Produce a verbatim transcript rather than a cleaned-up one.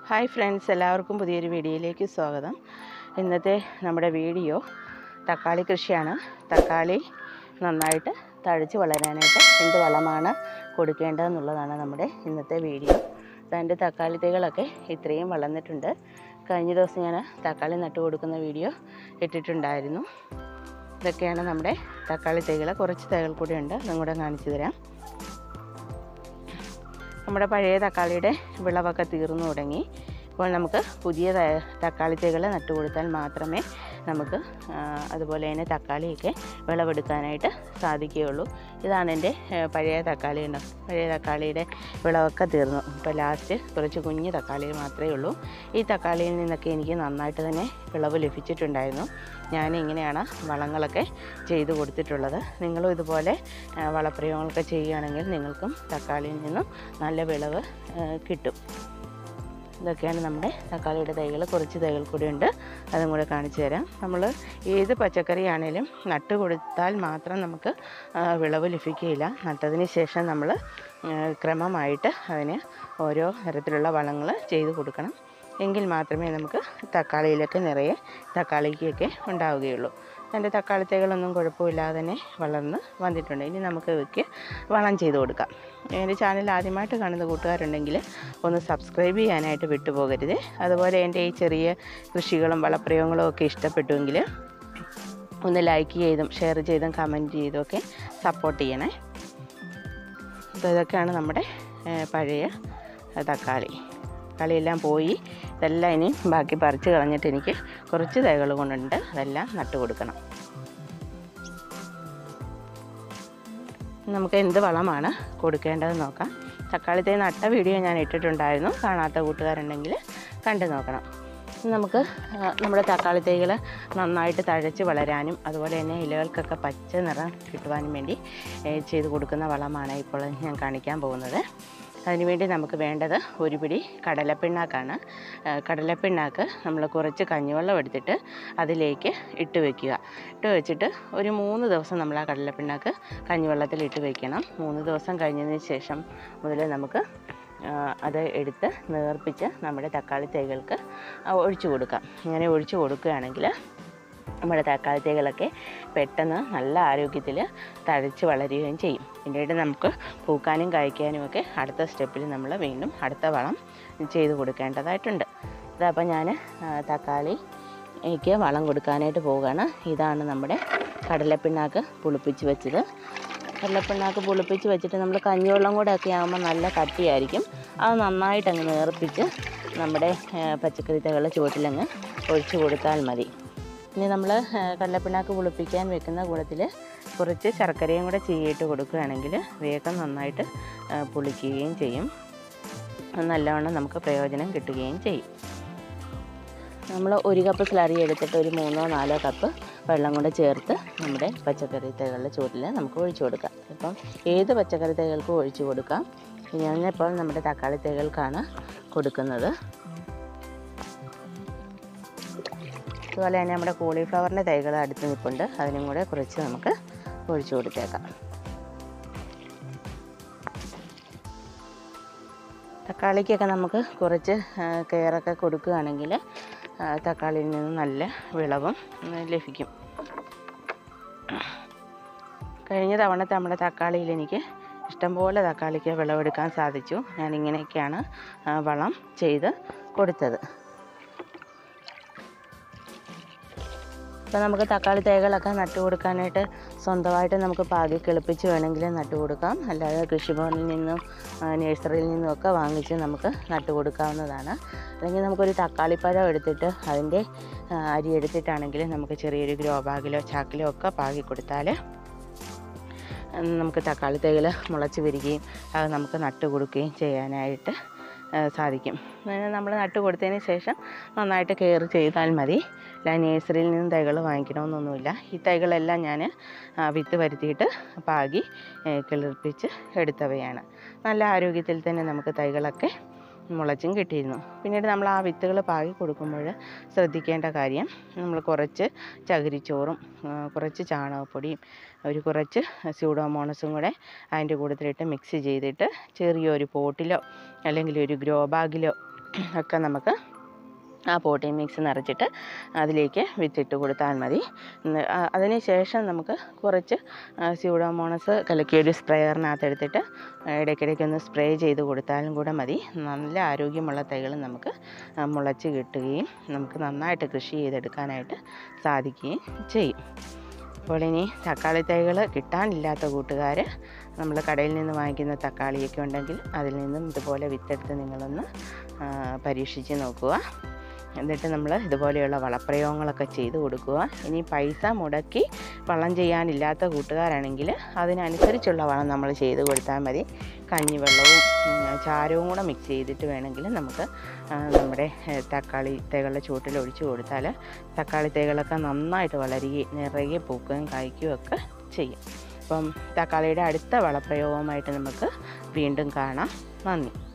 Hi friends, എല്ലാവർക്കും പുതിയൊരു വീഡിയോയിലേക്ക് സ്വാഗതം. ഇന്നത്തെ നമ്മുടെ വീഡിയോ തക്കാളി കൃഷിയാണ്. തക്കാളി നന്നായിട്ട് തഴച്ച് വളരാനായിട്ട് എന്ത് വളമാണ് കൊടുക്കേണ്ടതെന്നുള്ളതാണ് നമ്മുടെ ഇന്നത്തെ വീഡിയോ. എൻ്റെ തക്കാളി തൈകളൊക്കെ ഇത്രയും വളർന്നിട്ടുണ്ട്. കഴിഞ്ഞ ദിവസം ഞാൻ തക്കാളി നട്ടു കൊടുക്കുന്ന വീഡിയോ ഇട്ടിട്ടുണ്ടായിരുന്നു. ഇതൊക്കെയാണ് നമ്മുടെ തക്കാളി തൈകൾ. കുറച്ച് തൈകൾ കൂടി ഉണ്ട്, അതും കൂടെ കാണിച്ചു തരാം. നമ്മുടെ പഴയ തക്കാളിയുടെ വിളവൊക്കെ തീർന്നു തുടങ്ങി. ഇപ്പോൾ നമുക്ക് പുതിയ തക്കാളി തൈകൾ നട്ടു കൊടുത്താൽ മാത്രമേ നമുക്ക് അതുപോലെ തന്നെ തക്കാളിയൊക്കെ വിളവെടുക്കാനായിട്ട് സാധിക്കുകയുള്ളൂ. ഇതാണ് എൻ്റെ പഴയ തക്കാളി ഉണ്ട്. പഴയ തക്കാളിയുടെ വിളവൊക്കെ തീർന്നു. ഇപ്പോൾ ലാസ്റ്റ് കുറച്ച് കുഞ്ഞ് തക്കാളി മാത്രമേ ഉള്ളൂ. ഈ തക്കാളിയിൽ നിന്നൊക്കെ എനിക്ക് നന്നായിട്ട് തന്നെ വിളവ് ലഭിച്ചിട്ടുണ്ടായിരുന്നു. ഞാൻ ഇങ്ങനെയാണ് വളങ്ങളൊക്കെ ചെയ്ത് കൊടുത്തിട്ടുള്ളത്. നിങ്ങളും ഇതുപോലെ വളപ്രയോഗങ്ങളൊക്കെ ചെയ്യുകയാണെങ്കിൽ നിങ്ങൾക്കും തക്കാളിയിൽ നിന്നും നല്ല വിളവ് കിട്ടും. ഇതൊക്കെയാണ് നമ്മുടെ തക്കാളിയുടെ തൈകൾ. കുറച്ച് തൈകൾ കൂടി ഉണ്ട്, അതും കൂടെ കാണിച്ചു തരാം. നമ്മൾ ഏത് പച്ചക്കറിയാണേലും നട്ട് കൊടുത്താൽ മാത്രം നമുക്ക് വിളവ് ലഭിക്കുകയില്ല. നട്ടതിന് ശേഷം നമ്മൾ ക്രമമായിട്ട് അതിന് ഓരോ തരത്തിലുള്ള വളങ്ങൾ ചെയ്ത് കൊടുക്കണം. എങ്കിൽ മാത്രമേ നമുക്ക് തക്കാളിയിലൊക്കെ നിറയെ തക്കാളിക്കൊക്കെ ഉണ്ടാവുകയുള്ളൂ. എൻ്റെ തക്കാളി തൈകളൊന്നും കുഴപ്പമില്ലാതെ തന്നെ വളർന്ന് വന്നിട്ടുണ്ട്. ഇനി നമുക്ക് ഇവയ്ക്ക് വളം ചെയ്ത് കൊടുക്കാം. എൻ്റെ ചാനൽ ആദ്യമായിട്ട് കാണുന്ന കൂട്ടുകാരുണ്ടെങ്കിൽ ഒന്ന് സബ്സ്ക്രൈബ് ചെയ്യാനായിട്ട് വിട്ടുപോകരുത്. അതുപോലെ എൻ്റെ ഈ ചെറിയ കൃഷികളും വളപ്രയോഗങ്ങളും ഒക്കെ ഇഷ്ടപ്പെട്ടുവെങ്കിൽ ഒന്ന് ലൈക്ക് ചെയ്തും ഷെയർ ചെയ്തും കമൻറ്റ് ചെയ്തും ഒക്കെ സപ്പോർട്ട് ചെയ്യണേ. അപ്പോൾ ഇതൊക്കെയാണ് നമ്മുടെ പഴയ തക്കാളി. തക്കാളിയെല്ലാം പോയി. ഇതെല്ലാം ഇനി ബാക്കി പറിച്ച് കളഞ്ഞിട്ട് എനിക്ക് കുറച്ച് തൈകൾ കൊണ്ടുണ്ട്, അതെല്ലാം നട്ടു കൊടുക്കണം. നമുക്ക് എന്ത് വളമാണ് കൊടുക്കേണ്ടതെന്ന് നോക്കാം. തക്കാളി തൈ നട്ട വീഡിയോ ഞാൻ ഇട്ടിട്ടുണ്ടായിരുന്നു. കാണാത്ത കൂട്ടുകാരുണ്ടെങ്കിൽ കണ്ടു നോക്കണം. നമുക്ക് നമ്മുടെ തക്കാളി തൈകൾ നന്നായിട്ട് തഴച്ച് വളരാനും അതുപോലെ തന്നെ ഇലകൾക്കൊക്കെ പച്ച നിറം കിട്ടുവാനും വേണ്ടി ചെയ്ത് കൊടുക്കുന്ന വളമാണ് ഇപ്പോൾ ഞാൻ കാണിക്കാൻ പോകുന്നത്. അതിനുവേണ്ടി നമുക്ക് വേണ്ടത് ഒരു പിടി കടലപ്പിണ്ണാക്കാണ്. കടലപ്പിണ്ണാക്ക് നമ്മൾ കുറച്ച് കഞ്ഞിവെള്ളം എടുത്തിട്ട് അതിലേക്ക് ഇട്ട് വയ്ക്കുക. ഇട്ട് വെച്ചിട്ട് ഒരു മൂന്ന് ദിവസം നമ്മൾ ആ കടലപ്പിണ്ണാക്ക് കഞ്ഞിവെള്ളത്തിൽ ഇട്ട് വയ്ക്കണം. മൂന്ന് ദിവസം കഴിഞ്ഞതിന് ശേഷം മുതൽ നമുക്ക് അത് എടുത്ത് നേർപ്പിച്ച് നമ്മുടെ തക്കാളി തൈകൾക്ക് ഒഴിച്ചു കൊടുക്കാം. ഇങ്ങനെ ഒഴിച്ചു കൊടുക്കുകയാണെങ്കിൽ നമ്മുടെ തക്കാളി തൈകളൊക്കെ പെട്ടെന്ന് നല്ല ആരോഗ്യത്തിൽ തഴച്ച് വളരുകയും ചെയ്യും. പിന്നീട് നമുക്ക് പൂക്കാനും കായ്ക്കാനും ഒക്കെ അടുത്ത സ്റ്റെപ്പിൽ നമ്മൾ വീണ്ടും അടുത്ത വളം ചെയ്ത് കൊടുക്കേണ്ടതായിട്ടുണ്ട്. അതപ്പോൾ ഞാൻ തക്കാളിക്ക് വളം കൊടുക്കാനായിട്ട് പോവുകയാണ്. ഇതാണ് നമ്മുടെ കടലപ്പിണ്ണാക്ക് പുളിപ്പിച്ച് വെച്ചത്. കടലപ്പിണ്ണാക്ക് പുളിപ്പിച്ച് വെച്ചിട്ട് നമ്മൾ കഞ്ഞിവെള്ളം കൂടെ ഒക്കെ ആകുമ്പോൾ നല്ല കട്ടിയായിരിക്കും. അത് നന്നായിട്ട് അങ്ങ് നേർപ്പിച്ച് നമ്മുടെ പച്ചക്കറി തൈകളുടെ ചുവട്ടിലങ്ങ് ഒഴിച്ചു കൊടുത്താൽ മതി. ഇനി നമ്മൾ കടലപ്പിണ്ണാക്ക് പുളിപ്പിക്കാൻ വെക്കുന്ന കൂടത്തിൽ കുറച്ച് ശർക്കരയും കൂടെ ചീയിട്ട് കൊടുക്കുകയാണെങ്കിൽ വേഗം നന്നായിട്ട് പുളിക്കുകയും ചെയ്യും. നല്ലവണ്ണം നമുക്ക് പ്രയോജനം കിട്ടുകയും ചെയ്യും. നമ്മൾ ഒരു കപ്പ് സ്ലറി എടുത്തിട്ട് ഒരു മൂന്നോ നാലോ കപ്പ് വെള്ളം കൂടെ ചേർത്ത് നമ്മുടെ പച്ചക്കറി തൈകളുടെ ചുവട്ടിൽ നമുക്ക് ഒഴിച്ചു കൊടുക്കാം. ഇപ്പം ഏത് പച്ചക്കറി തൈകൾക്കും ഒഴിച്ചു കൊടുക്കാം. ഞാനിപ്പോൾ നമ്മുടെ തക്കാളി തൈകൾക്കാണ് കൊടുക്കുന്നത്. അതുപോലെ തന്നെ നമ്മുടെ കോളിഫ്ലവറിൻ്റെ തൈകൾ അടുത്ത് നിൽപ്പുണ്ട്, അതിനും കൂടെ കുറച്ച് നമുക്ക് ഒഴിച്ചു കൊടുത്തേക്കാം. തക്കാളിക്കൊക്കെ നമുക്ക് കുറച്ച് കെയറൊക്കെ കൊടുക്കുകയാണെങ്കിൽ തക്കാളിയിൽ നിന്ന് നല്ല വിളവും ലഭിക്കും. കഴിഞ്ഞ തവണത്തെ നമ്മുടെ തക്കാളിയിൽ എനിക്ക് ഇഷ്ടംപോലെ തക്കാളിക്ക് വിളവെടുക്കാൻ സാധിച്ചു. ഞാനിങ്ങനെയൊക്കെയാണ് വളം ചെയ്ത് കൊടുത്തത്. അപ്പോൾ നമുക്ക് തക്കാളി തൈകളൊക്കെ നട്ടു കൊടുക്കാനായിട്ട് സ്വന്തമായിട്ട് നമുക്ക് പാകി കിളിപ്പിച്ച് വേണമെങ്കിൽ നട്ടു കൊടുക്കാം. അല്ലാതെ കൃഷിഭവനിൽ നിന്നും നഴ്സറിയിൽ നിന്നും ഒക്കെ വാങ്ങിച്ച് നമുക്ക് നട്ടു കൊടുക്കാവുന്നതാണ്. അല്ലെങ്കിൽ നമുക്കൊരു തക്കാളിപ്പഴം എടുത്തിട്ട് അതിൻ്റെ അരി എടുത്തിട്ടാണെങ്കിൽ നമുക്ക് ചെറിയൊരു ഗ്രോ ബാഗിലോ ചാക്കിലോ ഒക്കെ പാകി കൊടുത്താൽ നമുക്ക് തക്കാളി തൈകൾ മുളച്ച് വരികയും അത് നമുക്ക് നട്ടു കൊടുക്കുകയും ചെയ്യാനായിട്ട് സാധിക്കും. നമ്മൾ നട്ടു കൊടുത്തതിന് ശേഷം നന്നായിട്ട് കെയർ ചെയ്താൽ മതി. അല്ല നേഴ്സറിയിൽ നിന്ന് തൈകൾ വാങ്ങിക്കണമെന്നൊന്നുമില്ല. ഈ തൈകളെല്ലാം ഞാൻ വിത്ത് വരുത്തിയിട്ട് പാകി കിളിർപ്പിച്ച് എടുത്തവയാണ്. നല്ല ആരോഗ്യത്തിൽ തന്നെ നമുക്ക് തൈകളൊക്കെ മുളച്ചും കിട്ടിയിരുന്നു. പിന്നീട് നമ്മൾ ആ വിത്തുകൾ പാകി കൊടുക്കുമ്പോൾ ശ്രദ്ധിക്കേണ്ട കാര്യം, നമ്മൾ കുറച്ച് ചകിരിച്ചോറും കുറച്ച് ചാണകപ്പൊടിയും ഒരു കുറച്ച് സ്യൂഡോമോണസും കൂടെ അതിൻ്റെ കൂട്ടത്തിലിട്ട് മിക്സ് ചെയ്തിട്ട് ചെറിയൊരു പോട്ടിലോ അല്ലെങ്കിൽ ഒരു ഗ്രോ ബാഗിലോ ഒക്കെ നമുക്ക് ആ പോട്ടി മിക്സ് നിറച്ചിട്ട് അതിലേക്ക് വിത്തിട്ട് കൊടുത്താൽ മതി. അതിന് ശേഷം നമുക്ക് കുറച്ച് സ്യൂഡോമോണസ് കലക്കിയൊരു സ്പ്രേയറിനകത്ത് എടുത്തിട്ട് ഇടയ്ക്കിടയ്ക്കൊന്ന് സ്പ്രേ ചെയ്ത് കൊടുത്താലും കൂടെ മതി. നല്ല ആരോഗ്യമുള്ള തൈകൾ നമുക്ക് മുളച്ച് കിട്ടുകയും നമുക്ക് നന്നായിട്ട് കൃഷി ചെയ്തെടുക്കാനായിട്ട് സാധിക്കുകയും ചെയ്യും. അപ്പോൾ ഇനി തക്കാളി തൈകൾ കിട്ടാനില്ലാത്ത കൂട്ടുകാർ നമ്മൾ കടയിൽ നിന്ന് വാങ്ങിക്കുന്ന തക്കാളിയൊക്കെ ഉണ്ടെങ്കിൽ അതിൽ നിന്നും ഇതുപോലെ വിത്തെടുത്ത് നിങ്ങളൊന്ന് പരീക്ഷിച്ച് നോക്കുക. എന്നിട്ട് നമ്മൾ ഇതുപോലെയുള്ള വളപ്രയോഗങ്ങളൊക്കെ ചെയ്ത് കൊടുക്കുക. ഇനി പൈസ മുടക്കി വളം ചെയ്യാനില്ലാത്ത കൂട്ടുകാരാണെങ്കിൽ അതിനനുസരിച്ചുള്ള വളം നമ്മൾ ചെയ്ത് കൊടുത്താൽ മതി. കഞ്ഞിവെള്ളവും ചാരവും കൂടെ മിക്സ് ചെയ്തിട്ട് വേണമെങ്കിൽ നമുക്ക് നമ്മുടെ തക്കാളി തൈകളുടെ ചുവട്ടിൽ ഒഴിച്ച് കൊടുത്താൽ തക്കാളി തൈകളൊക്കെ നന്നായിട്ട് വളരുകയും നിറയെ പൂക്കുകയും കായ്ക്കുകയും ഒക്കെ ചെയ്യും. അപ്പം തക്കാളിയുടെ അടുത്ത വളപ്രയോഗവുമായിട്ട് നമുക്ക് വീണ്ടും കാണാം. നന്ദി.